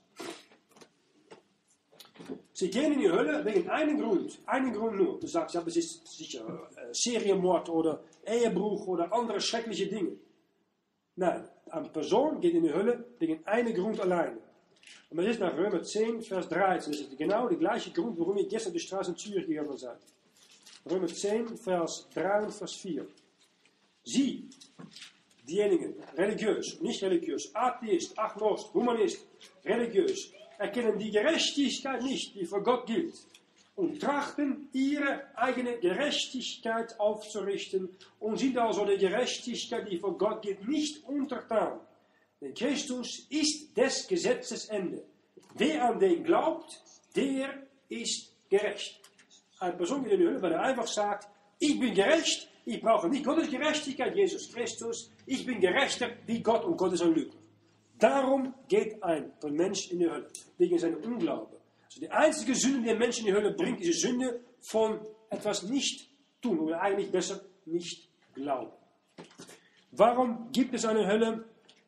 Sie gehen in die Hölle wegen einem Grund, einen Grund nur. Du sagst, ja, es ist sicher äh, Serienmord oder Ehebruch oder andere schreckliche Dinge. Nein, eine Person geht in die Hölle wegen einem Grund allein. Und das ist nach Römer zehn, Vers dreizehn. Das ist genau der gleiche Grund, warum ihr gestern die Straße in Zürich gegangen seid. Römer zehn, Vers drei und Vers vier. Sie, diejenigen, religiös, nicht religiös, Atheist, Agnost, Humanist, religiös, erkennen die Gerechtigkeit nicht, die vor Gott gilt, und trachten ihre eigene Gerechtigkeit aufzurichten und sind also der Gerechtigkeit, die vor Gott gilt, nicht untertan. Denn Christus ist des Gesetzes Ende. Wer an den glaubt, der ist gerecht. Eine Person geht in die Hölle, weil er einfach sagt, ich bin gerecht, ich brauche nicht Gottes Gerechtigkeit, Jesus Christus, ich bin gerechter wie Gott und Gott ist ein Lügner. Darum geht ein Mensch in die Hölle, wegen seinem Unglauben. Also die einzige Sünde, die ein Mensch in die Hölle bringt, ist die Sünde von etwas nicht tun, oder eigentlich besser nicht glauben. Warum gibt es eine Hölle?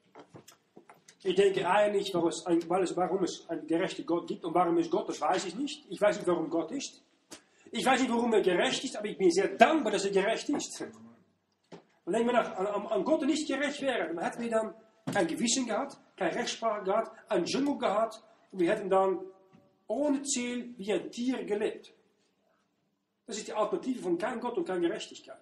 Ich denke eigentlich, warum es, ein, weil es, warum es einen gerechten Gott gibt und warum ist Gott, das weiß ich nicht. Ich weiß nicht, warum Gott ist. Ich weiß nicht, warum er gerecht ist, aber ich bin sehr dankbar, dass er gerecht ist. Und wenn wir nach, an, an Gott nicht gerecht wären, dann hätten wir dann kein Gewissen gehabt, keine Rechtssprache gehabt, einen Dschungel gehabt und wir hätten dann ohne Ziel wie ein Tier gelebt. Das ist die Alternative von kein Gott und keine Gerechtigkeit.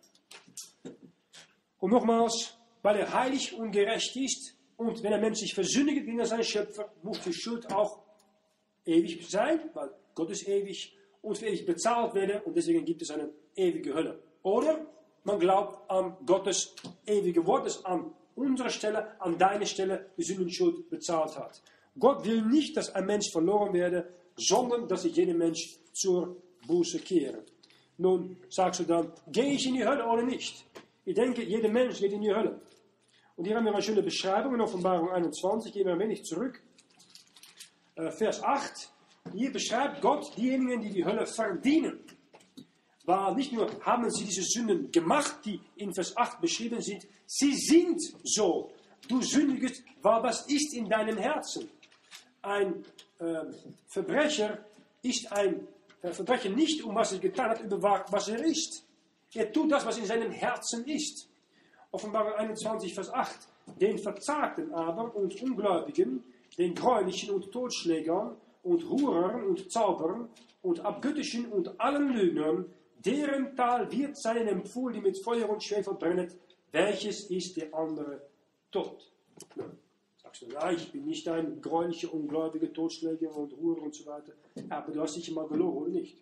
Und nochmals, weil er heilig und gerecht ist und wenn ein Mensch sich versündigt gegen seinen Schöpfer, muss die Schuld auch ewig sein, weil Gott ist ewig und für ewig bezahlt werden und deswegen gibt es eine ewige Hölle. Oder man glaubt an Gottes ewige Wort, das an unserer Stelle, an deiner Stelle die Sündenschuld bezahlt hat. Gott will nicht, dass ein Mensch verloren werde, sondern dass sich jeder Mensch zur Buße kehre. Nun sagst du dann, gehe ich in die Hölle oder nicht? Ich denke, jeder Mensch geht in die Hölle. Und hier haben wir eine schöne Beschreibung in Offenbarung einundzwanzig, gehen wir ein wenig zurück. Äh, Vers acht, hier beschreibt Gott diejenigen, die die Hölle verdienen. Weil nicht nur haben sie diese Sünden gemacht, die in Vers acht beschrieben sind, sie sind so. Du sündigst, weil was ist in deinem Herzen? Ein äh, Verbrecher ist ein äh, Verbrecher nicht, um was er getan hat, über was er ist. Er tut das, was in seinem Herzen ist. Offenbarung einundzwanzig, Vers acht. Den Verzagten aber und Ungläubigen, den Gräulichen und Totschlägern und Hurern und Zauberern und Abgöttischen und allen Lügnern, deren Tal wird sein in dem Pfuhl, die mit Feuer und Schwefel brennet, welches ist der andere Tod. Sagst du, ja, ich bin nicht ein gräulicher, ungläubiger Totschläger und Hurer und so weiter. Aber du hast dich mal gelogen, oder nicht?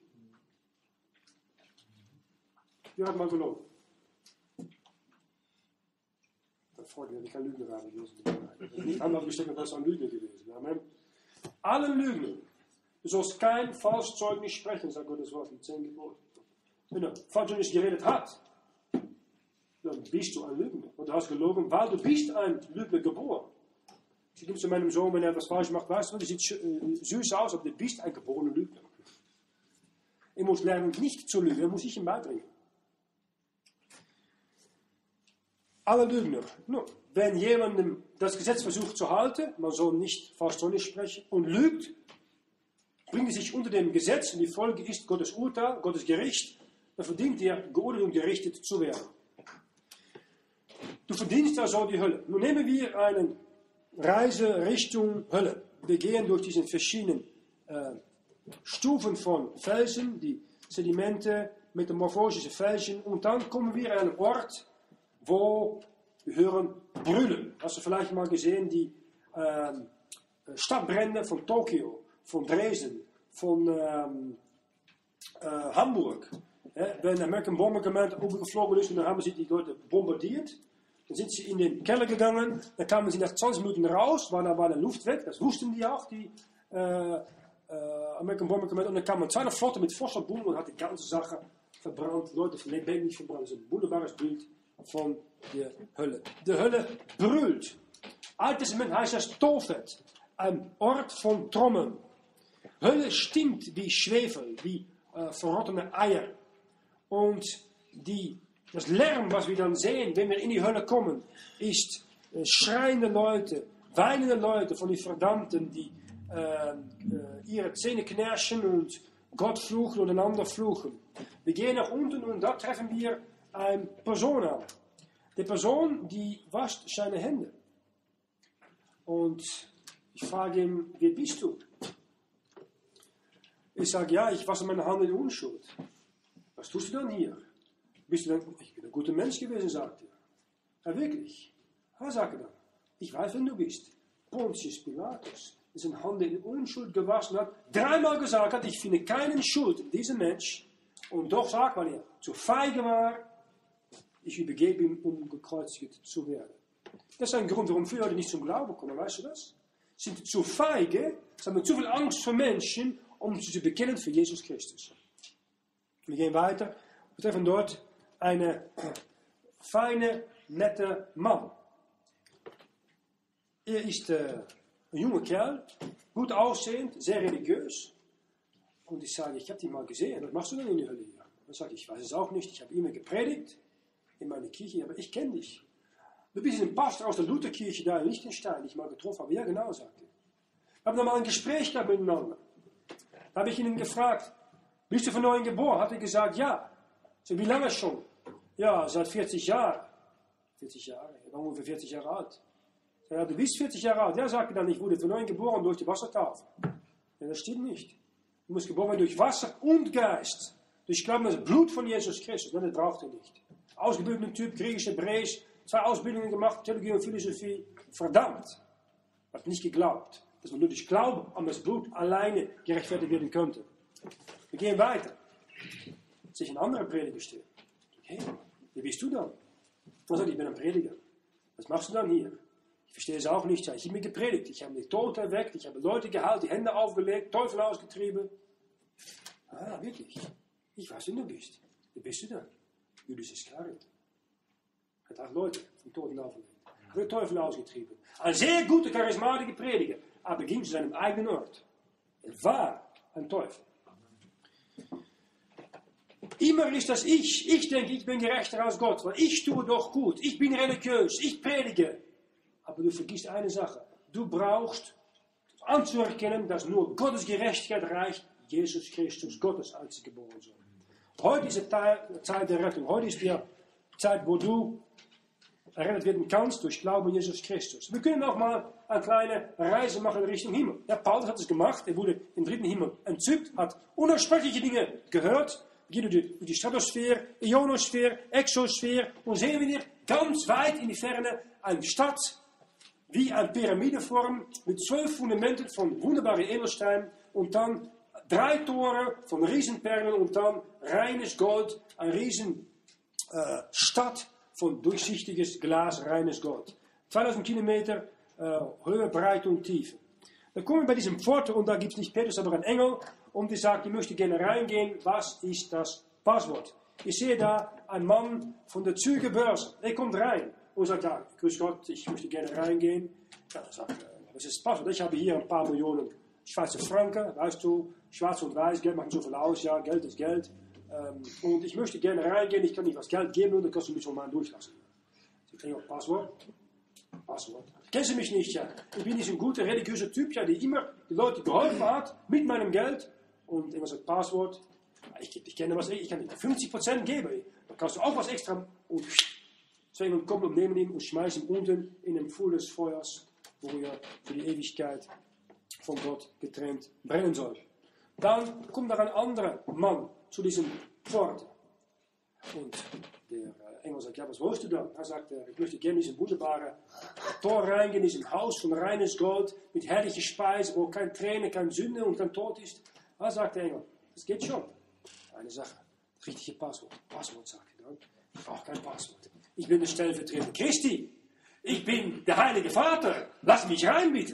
Wer hat mal gelogen? Dann freut mich, dass ich kein Lügner habe gewesen. Nicht anders bestimmt, dass ein Lügner gewesen. Amen. Alle Lügner. Du sollst kein Falschzeugnis sprechen, sagt Gottes Wort in zehn Geboten. Wenn du Falschzeugnis geredet hast, dann bist du ein Lügner. Und du hast gelogen, weil du bist ein Lügner geboren. Ich gebe zu meinem Sohn, wenn er etwas falsch macht, weißt du, du sieht süß aus, aber du bist ein geborener Lügner. Er muss lernen, nicht zu lügen, er muss sich ihm beibringen. Alle Lügner. No, wenn jemandem das Gesetz versucht zu halten, man soll nicht Falschzeugnis sprechen und lügt, bringt er sich unter dem Gesetz und die Folge ist Gottes Urteil, Gottes Gericht, dann verdient er geordnet und gerichtet zu werden. Du verdienst also die Hölle. Nun nehmen wir eine Reise Richtung Hölle. Wir gehen durch diese verschiedenen äh, Stufen von Felsen, die Sedimente, metamorphosische Felsen, und dann kommen wir an einen Ort, wo wir hören brüllen. Hast du vielleicht mal gesehen, die äh, Stadtbrände von Tokio, von Dresden, von ähm, äh, Hamburg. Ja, wenn de American Bomber Command overgeflogen ist und dann haben sie die Leute bombardiert, dann sind sie in den Keller gegangen, dann kamen sie nach zwanzig Minuten raus, war da war der Luft weg, das wussten die auch, die äh, äh, American Bomber Command, und dann kam eine zweite Flotte mit Phosphatbomben und hat die ganze Sache verbrannt, Leute lebendig verbrannt. Das ist ein wunderbares Bild von der Hölle. Die Hölle brüllt. Altes Testament heißt das Tophet, ein Ort von Trommeln. Hölle stinkt wie Schwefel, wie äh, verrottene Eier. Und die, das Lärm, was wir dann sehen, wenn wir in die Hölle kommen, ist äh, schreiende Leute, weinende Leute von den Verdammten, die äh, äh, ihre Zähne knirschen und Gott fluchen und einander fluchen. Wir gehen nach unten und da treffen wir eine Person an. Die Person, die wascht seine Hände. Und ich frage ihn, wer bist du? Ich sage, ja, ich wasche meine Hände in Unschuld. Was tust du dann hier? Bist du dann, ich bin ein guter Mensch gewesen, sagt er. Ja, wirklich. Ja, sagt er dann. Ich weiß, wer du bist. Pontius Pilatus, der seine Hände in Unschuld gewaschen hat, dreimal gesagt hat, ich finde keinen Schuld in diesem Mensch. Und doch sagt, weil er zu feige war, ich übergebe ihm, um gekreuzigt zu werden. Das ist ein Grund, warum viele Leute nicht zum Glauben kommen, weißt du das? Sie sind zu feige, sie haben zu viel Angst vor Menschen, um sie zu bekennen für Jesus Christus. Wir gehen weiter, wir treffen dort einen feine, nette Mann. Er ist äh, ein junger Kerl, gut aussehend, sehr religiös. Und ich sage, ich habe dich mal gesehen, was machst du denn in der Hölle hier? Dann sage ich, ich weiß es auch nicht, ich habe immer gepredigt in meiner Kirche, aber ich kenne dich. Du bist ein Pastor aus der Lutherkirche da in Liechtenstein, die ich mal getroffen habe. Ja, genau, sagte er. Wir haben dann mal ein Gespräch gehabt miteinander. Da habe ich ihn gefragt, bist du von neuem geboren? Hat er gesagt, ja. So, wie lange schon? Ja, seit vierzig Jahren. vierzig Jahre, ich war ungefähr vierzig Jahre alt. Ja, du bist vierzig Jahre alt. Ja, sagte dann, ich wurde von neuem geboren durch die Wassertaufe. Ja, das stimmt nicht. Du musst geboren werden durch Wasser und Geist. Durch Glauben an das Blut von Jesus Christus. Nein, das braucht er nicht. Ausgebildeter Typ, Griechisch, Hebräisch, zwei Ausbildungen gemacht, Theologie und Philosophie. Verdammt. Hat nicht geglaubt, dass man nur durch Glauben an das Blut alleine gerechtfertigt werden könnte. Wir gehen weiter. Sich ein anderer Prediger steht. Hey, wer bist du dann? Dann sagt, ich bin ein Prediger. Was machst du dann hier? Ich verstehe es auch nicht. Ich habe mir gepredigt. Ich habe die Toten erweckt. Ich habe Leute geheilt, die Hände aufgelegt, Teufel ausgetrieben. Ah, wirklich? Ich weiß, wer du bist. Wer bist du dann? Judas Iskariot. Er hat acht Leute vom Toten aufgelegt. Er hat den Teufel ausgetrieben. Ein sehr guter, charismatischer Prediger. Aber ging zu seinem eigenen Ort. Er war ein Teufel. Immer ist das ich. Ich denke, ich bin gerechter als Gott, weil ich tue doch gut. Ich bin religiös. Ich predige. Aber du vergisst eine Sache. Du brauchst anzuerkennen, dass nur Gottes Gerechtigkeit reicht. Jesus Christus, Gottes einzige geborene Sohn. Heute ist die Zeit der Rettung. Heute ist die Zeit, wo du errettet werden kannst durch Glauben an Jesus Christus. Wir können auch mal eine kleine Reise machen in Richtung Himmel. Ja, Paulus hat es gemacht. Er wurde im dritten Himmel entzückt, hat unaussprechliche Dinge gehört. Wir gehen durch die Stratosphäre, Ionosphäre, Exosphäre und sehen wir ganz weit in die Ferne eine Stadt, wie eine Pyramideform mit zwölf Fundamenten von wunderbaren Edelsteinen und dann drei Tore von Riesenperlen und dann reines Gold, eine riesen äh, Stadt von durchsichtiges Glas, reines Gold. zweitausend Kilometer äh, Höhe, Breite und Tiefe. Dann kommen wir bei diesem Pforte und da gibt es nicht Petrus, aber ein Engel und die sagt, ich möchte gerne reingehen, was ist das Passwort? Ich sehe da einen Mann von der Zürcher Börse, er kommt rein und sagt, ja, grüß Gott, ich möchte gerne reingehen. Ja, dann sagt er, was ist das Passwort? Ich habe hier ein paar Millionen Schweizer Franken, weißt du, schwarz und weiß, Geld macht so viel aus, ja, Geld ist Geld. Ähm, und ich möchte gerne reingehen, ich kann nicht was Geld geben und dann kannst du mich schon mal durchlassen. Ich sage, Passwort? Passwort. Kennst du mich nicht, ja? Ich bin nicht ein guter religiöser Typ, ja, der immer die Leute geholfen hat mit meinem Geld. Und immer sagt, Passwort, ich, ich kenne was, ich kann dir fünfzig Prozent geben. Dann kannst du auch was extra. Und zwei Engel kommen und nehmen ihn und schmeißen ihn unten in den Pfuhl des Feuers, wo er für die Ewigkeit von Gott getrennt brennen soll. Dann kommt da ein anderer Mann zu diesem Pforte. Und der Engel sagt, ja, was willst du dann? Er sagt, ich möchte gerne in diesen wunderbaren Tor reingehen, in diesem Haus von reines Gold, mit herrlicher Speise, wo kein Träne, kein Sünde und kein Tod ist. Da sagt der Engel, das geht schon. Eine Sache, das richtige Passwort. Passwort, sagt er dann. Ich brauche kein Passwort. Ich bin der Stellvertreter Christi. Ich bin der Heilige Vater. Lass mich rein, bitte.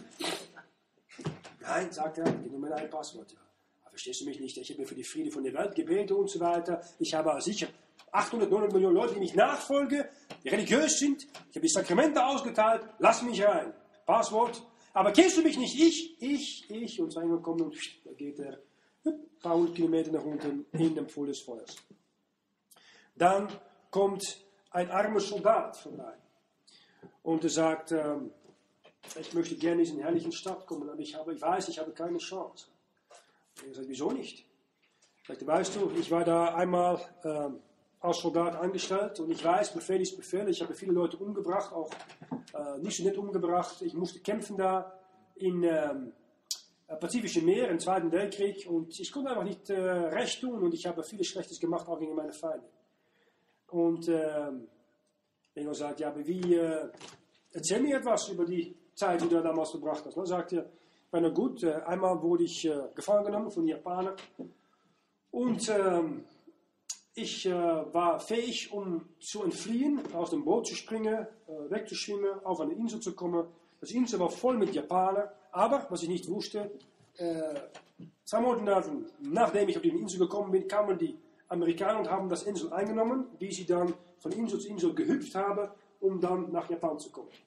Nein, sagt er, ich nehme ein Passwort. Ja. Aber verstehst du mich nicht? Ich habe für die Friede von der Welt gebetet und so weiter. Ich habe sicher achthundert, neunhundert Millionen Leute, die mich nachfolgen, die religiös sind. Ich habe die Sakramente ausgeteilt. Lass mich rein. Passwort. Aber kennst du mich nicht? Ich, ich, ich. Und zwei Engel kommen und da geht er ein paar hundert Kilometer nach unten in den Pfuhl des Feuers. Dann kommt ein armer Soldat vorbei. Und er sagt, ähm, ich möchte gerne in diese herrliche Stadt kommen, aber ich, habe, ich weiß, ich habe keine Chance. Und er sagt, wieso nicht? Er sagt, weißt du, ich war da einmal ähm, als Soldat angestellt und ich weiß, Befehl ist Befehl. Ich habe viele Leute umgebracht, auch äh, nicht so nett umgebracht. Ich musste kämpfen da im ähm, Pazifischen Meer im Zweiten Weltkrieg und ich konnte einfach nicht äh, recht tun und ich habe vieles Schlechtes gemacht, auch gegen meine Feinde. Und ähm, Engel sagt, ja, aber wie, äh, erzähl mir etwas über die Zeit, die du damals verbracht hast. Dann sagt er, na gut, äh, einmal wurde ich äh, gefangen genommen von den Japanern und ähm, ich äh, war fähig, um zu entfliehen, aus dem Boot zu springen, äh, wegzuschwimmen, auf eine Insel zu kommen. Das Insel war voll mit Japanern, aber, was ich nicht wusste, äh, zwei Monate nachdem ich auf die Insel gekommen bin, kamen die Amerikaner und haben das Insel eingenommen, wie sie dann von Insel zu Insel gehüpft haben, um dann nach Japan zu kommen.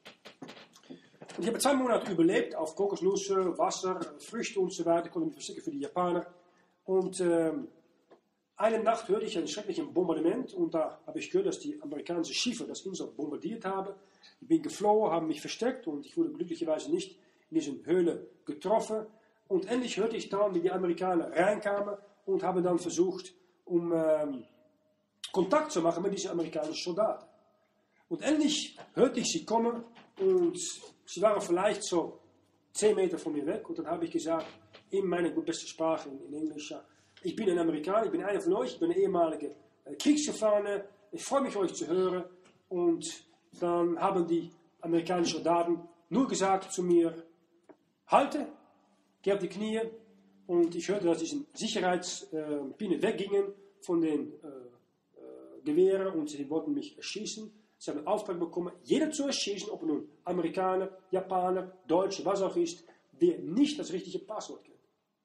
Und ich habe zwei Monate überlebt auf Kokosnüsse, Wasser, Früchte und so weiter, konnte mich versichern für die Japaner. Und ähm, eine Nacht hörte ich ein schreckliches Bombardement und da habe ich gehört, dass die amerikanischen Schiffe das Insel bombardiert haben. Ich bin geflohen, habe mich versteckt und ich wurde glücklicherweise nicht in diese Höhle getroffen. Und endlich hörte ich dann, wie die Amerikaner reinkamen und haben dann versucht, um ähm, Kontakt zu machen mit diesen amerikanischen Soldaten. Und endlich hörte ich sie kommen und sie waren vielleicht so zehn Meter von mir weg. Und dann habe ich gesagt, in meiner besten Sprache, in, in Englisch, ja, ich bin ein Amerikaner, ich bin einer von euch, ich bin ein ehemaliger äh, Kriegsgefangene, ich freue mich, euch zu hören. Und dann haben die amerikanischen Soldaten nur gesagt zu mir, halte, geh auf die Knie. Und ich hörte, dass diese Sicherheitspinen äh, weggingen von den äh, äh, Gewehren und sie wollten mich erschießen. Sie haben den Auftrag bekommen, jeder zu erschießen, ob er nun Amerikaner, Japaner, Deutsche, was auch ist, der nicht das richtige Passwort kennt.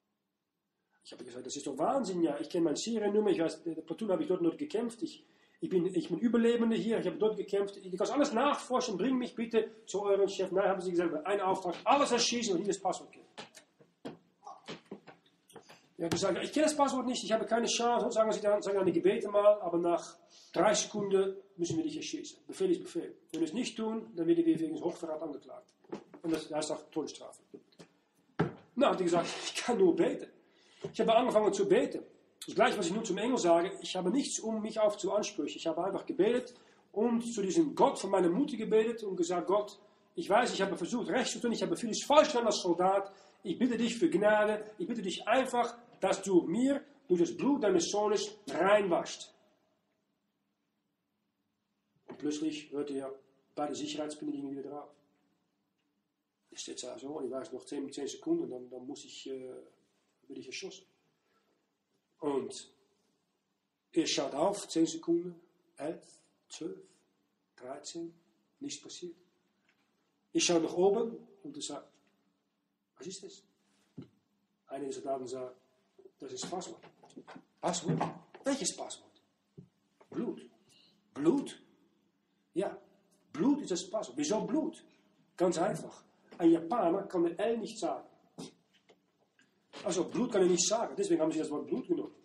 Ich habe gesagt, das ist doch Wahnsinn, ja. Ich kenne mein Seriennummer, ich weiß, der Platoon habe ich dort noch gekämpft, ich, ich, bin, ich bin Überlebender hier, ich habe dort gekämpft, ich kann alles nachforschen, bring mich bitte zu eurem Chef. Nein, haben sie gesagt, ein Auftrag, alles erschießen und nicht das Passwort kennen. Ich habe gesagt, ich kenne das Passwort nicht, ich habe keine Chance. Und sagen sie dann, sagen dann die Gebete mal, aber nach drei Sekunden müssen wir dich erschießen. Befehl ist Befehl. Wenn wir es nicht tun, dann werden wir wegen Hochverrat angeklagt. Und das heißt auch Todesstrafe. Na, hat er gesagt, ich kann nur beten. Ich habe angefangen zu beten. Das gleiche, was ich nun zum Engel sage, ich habe nichts, um mich auf zu ansprechen. Ich habe einfach gebetet und zu diesem Gott von meiner Mutter gebetet und gesagt, Gott, ich weiß, ich habe versucht, recht zu tun, ich habe vieles falsch getan als Soldat. Ich bitte dich für Gnade, ich bitte dich einfach, dass du mir durch das Blut deines Sohnes reinwaschst. Und plötzlich hörte er, beide Sicherheitspinnen gingen wieder drauf. Das steht da so, und ich weiß noch zehn, zehn Sekunden, dann, dann muss ich, äh, bin ich erschossen. Und er schaut auf, zehn Sekunden, elf, zwölf, dreizehn, nichts passiert. Ich schaue nach oben und er sagt, was ist das? Einer der Soldaten sagt, das ist Passwort. Passwort? Welches Passwort? Blut. Blut? Ja, Blut ist das Passwort. Wieso Blut? Ganz einfach. Ein Japaner kann den L nicht sagen. Also Blut kann er nicht sagen, deswegen haben sie das Wort Blut genommen.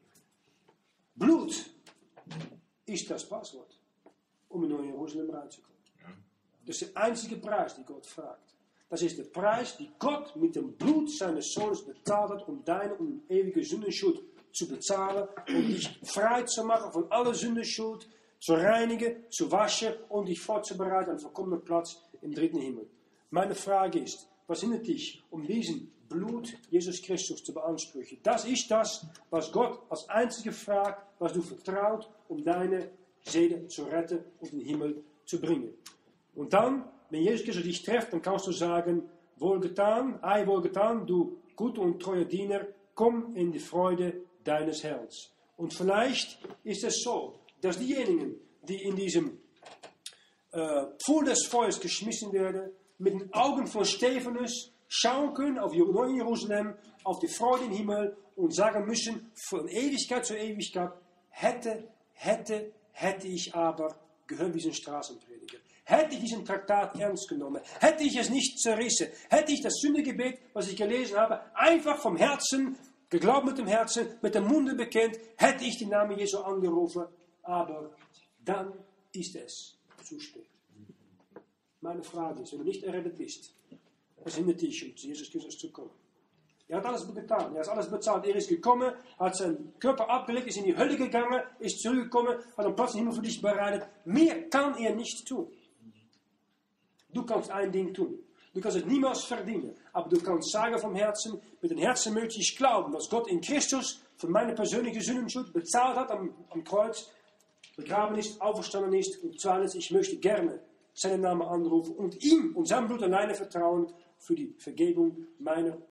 Blut ist das Passwort, um in Jerusalem reinzukommen. Das ist der einzige Preis, die Gott fragt. Das ist der Preis, die Gott mit dem Blut seines Sohnes bezahlt hat, um deine um ewige Sündenschuld zu bezahlen, um dich frei zu machen von aller Sündenschuld, zu reinigen, zu waschen und dich vorzubereiten an einen vollkommenen Platz im dritten Himmel. Meine Frage ist, was hindert dich, um diesen Blut Jesus Christus zu beanspruchen? Das ist das, was Gott als einzige fragt, was du vertraut, um deine Seele zu retten und in den Himmel zu bringen. Und dann, wenn Jesus Christus dich trifft, dann kannst du sagen, wohlgetan, ei wohlgetan, du guter und treuer Diener, komm in die Freude deines Herrn. Und vielleicht ist es so, dass diejenigen, die in diesem äh, Pfuhl des Feuers geschmissen werden, mit den Augen von Stephanus schauen können auf Jerusalem, auf die Freude im Himmel und sagen müssen, von Ewigkeit zu Ewigkeit, hätte, hätte, hätte ich aber gehört diesen Straßenprediger. Hätte ich diesen Traktat ernst genommen, hätte ich es nicht zerrissen, hätte ich das Sündegebet, was ich gelesen habe, einfach vom Herzen, geglaubt mit dem Herzen, mit dem Munde bekennt, hätte ich den Namen Jesu angerufen, aber dann ist es zu spät. Meine Frage ist, wenn du nicht errettet bist, was hindert dich, um zu Jesus Christus zu kommen? Er hat alles getan, er hat alles bezahlt, er ist gekommen, hat seinen Körper abgelegt, ist in die Hölle gegangen, ist zurückgekommen, hat einen Platz im Himmel für dich bereitet. Mehr kann er nicht tun. Du kannst ein Ding tun. Du kannst es niemals verdienen, aber du kannst sagen vom Herzen, mit dem Herzen möchte ich glauben, dass Gott in Christus für meine persönliche Sündenschuld bezahlt hat am, am Kreuz, begraben ist, auferstanden ist und zweitens, ich möchte gerne seinen Namen anrufen und ihm und sein Blut alleine vertrauen für die Vergebung meiner